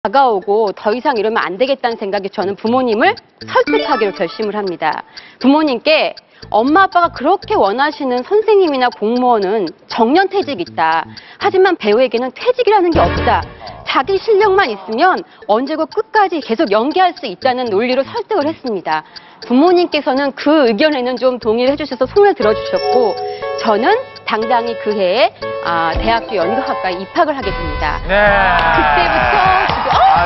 다가오고 더 이상 이러면 안 되겠다는 생각에 저는 부모님을 설득하기로 결심을 합니다. 부모님께 엄마 아빠가 그렇게 원하시는 선생님이나 공무원은 정년퇴직 있다. 하지만 배우에게는 퇴직이라는 게 없다. 자기 실력만 있으면 언제고 끝까지 계속 연기할 수 있다는 논리로 설득을 했습니다. 부모님께서는 그 의견에는 좀 동의를 해주셔서 손을 들어주셨고 저는 당당히 그 해에 대학교 연극학과에 입학을 하게 됩니다. 네. 그때부터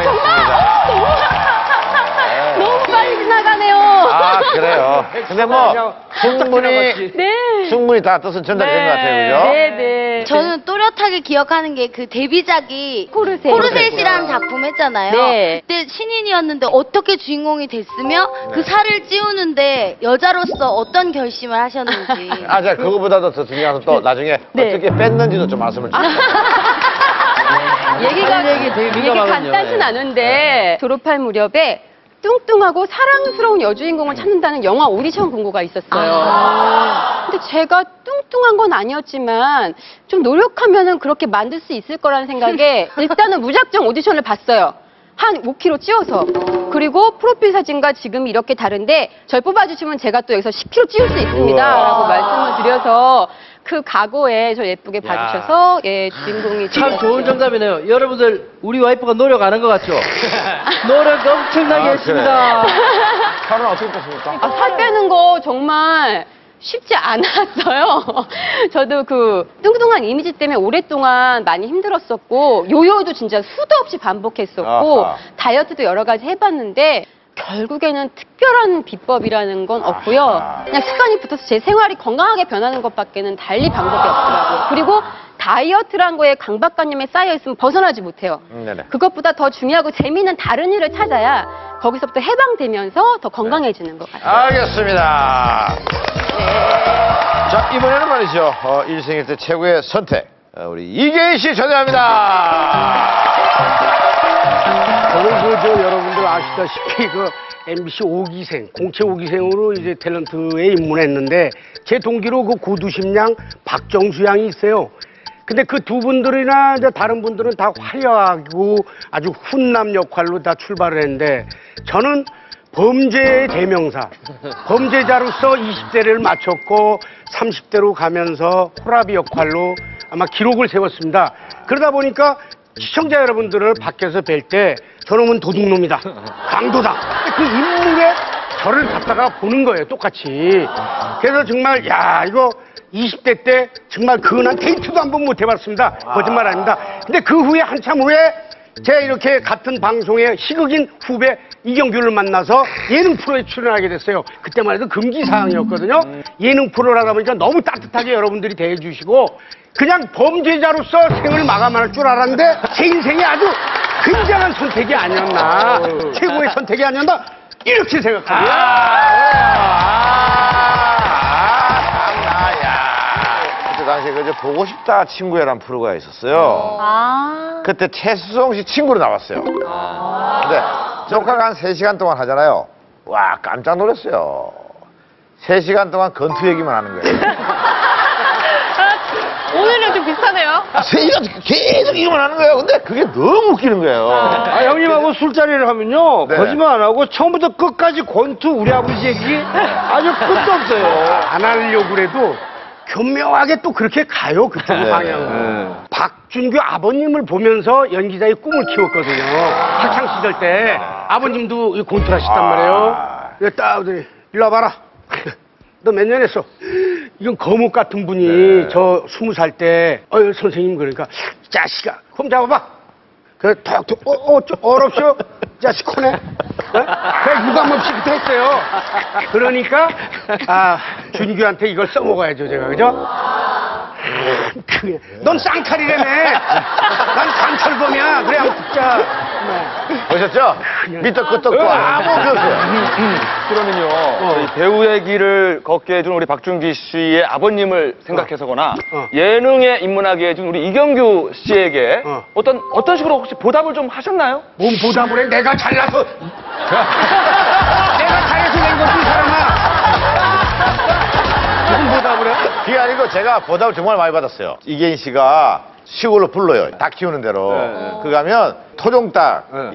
정말 너무 빨리 지나가네요. 아, 그래요. 근데 뭐 충분히 다 뜻은 전달된 것 같아요, 그죠? 네. 저는 또렷하게 기억하는 게 그 데뷔작이 코르셋. 코르셋이라는 작품 했잖아요. 네. 그때 신인이었는데 어떻게 주인공이 됐으며 그 살을 찌우는데 여자로서 어떤 결심을 하셨는지. 자, 그거보다도 더 중요한 건 또 나중에 네. 어떻게 뺐는지도 좀 말씀을 주세요. 얘기가 이게 간단치 않은데 졸업할 무렵에 뚱뚱하고 사랑스러운 여주인공을 찾는다는 영화 오디션 공고가 있었어요. 근데 제가 뚱뚱한 건 아니었지만 좀 노력하면은 그렇게 만들 수 있을 거라는 생각에 일단은 무작정 오디션을 봤어요. 한 5kg 찌워서. 그리고 프로필 사진과 지금 이렇게 다른데 절 뽑아주시면 제가 또 여기서 10kg 찌울 수 있습니다. 라고 말씀을 드려서 그 각오에 저 예쁘게 봐주셔서 주인공이 참 좋은 정답이네요. 여러분들 우리 와이프가 노력 안 한 것 같죠? 노력 엄청나게 했습니다. 살은 어떻게 뺐습니까? 살 빼는 거 정말 쉽지 않았어요. 저도 그 뚱뚱한 이미지 때문에 오랫동안 많이 힘들었었고 요요도 진짜 수도 없이 반복했었고 다이어트도 여러 가지 해봤는데 결국에는 특별한 비법이라는 건 없고요. 그냥 습관이 붙어서 제 생활이 건강하게 변하는 것밖에는 달리 방법이 없더라고요. 그리고 다이어트란 거에 강박관념에 쌓여있으면 벗어나지 못해요. 네네. 그것보다 더 중요하고 재미있는 다른 일을 찾아야 거기서부터 해방되면서 더 건강해지는 것 같아요. 알겠습니다. 자, 이번에는 말이죠. 일생일 때 최고의 선택. 우리 이계인 씨 초대합니다. 저는 여러분들 아시다시피 MBC 5기생, 공채 5기생으로 이제 탤런트에 입문했는데 제 동기로 그 고두심양 박정수 양이 있어요. 근데 그 두 분들이나 이제 다른 분들은 다 화려하고 아주 훈남 역할로 다 출발을 했는데 저는 범죄의 대명사, 범죄자로서 20대를 마쳤고 30대로 가면서 호라비 역할로 아마 기록을 세웠습니다. 그러다 보니까 시청자 여러분들을 밖에서 뵐 때 저놈은 도둑놈이다, 강도다. 그 인물에 저를 갖다가 보는 거예요, 똑같이. 그래서 정말 이거 20대 때 정말 근한 데이트도 한번 못 해봤습니다. 거짓말 아닙니다. 근데 그 후에 한참 후에 제가 이렇게 같은 방송의 희극인 후배 이경규를 만나서 예능 프로에 출연하게 됐어요. 그때만 해도 금기사항이었거든요. 예능 프로를 하다 보니까 너무 따뜻하게 여러분들이 대해주시고 그냥 범죄자로서 생을 마감할 줄 알았는데 제 인생이 아주 굉장한 선택이 아니었나, 최고의 선택이 아니었나 이렇게 생각합니다. 그때 당시에 보고 싶다 친구야란 프로가 있었어요. 그때 최수성 씨 친구로 나왔어요. 근데 녹화가 한 3시간 동안 하잖아요. 와, 깜짝 놀랐어요. 3시간 동안 건투 얘기만 하는 거예요. 오늘은 좀 비슷하네요. 3시간 계속 이거만 하는 거예요. 근데 그게 너무 웃기는 거예요. 형님하고 술자리를 하면요. 네. 거짓말 안 하고 처음부터 끝까지 권투 우리 아버지 얘기 아주 끝도 없어요. 안 하려고 그래도 교묘하게 또 그렇게 가요, 그쪽 방향으로. 박준규 아버님을 보면서 연기자의 꿈을 키웠거든요. 학창 시절 때 아버님도 권투를 하셨단 말이에요. 그래서 딱 일로 와봐라. 너 몇 년 했어? 이건 거목 같은 분이 저 20살 때 선생님 그러니까 자식아 홈 잡아봐. 그래 톡톡 어렵쇼? 자식 코네. 그래 유감없이 그때 했어요. 그러니까 준규한테 이걸 써먹어야죠 제가, 그죠? 넌 쌍칼이라며. 난 강철범이야. 그래 한번 듣자. 보셨죠? 밑도 끝도 없고 아무 없어요. 그러면요, 저희 배우의 길을 걷게 해준 우리 박준기 씨의 아버님을 생각해서거나 예능에 입문하게 해준 우리 이경규 씨에게 어떤 식으로 혹시 보답을 좀 하셨나요? 뭔 보답을 해? 내가 잘나서 내가 잘해서 낸 거지, 이 사람아. 무슨 보답을 해? 그게 아니고 제가 보답을 정말 많이 받았어요. 이계인 씨가 시골로 불러요. 닭 키우는 대로. 네. 그 가면 토종닭, 네.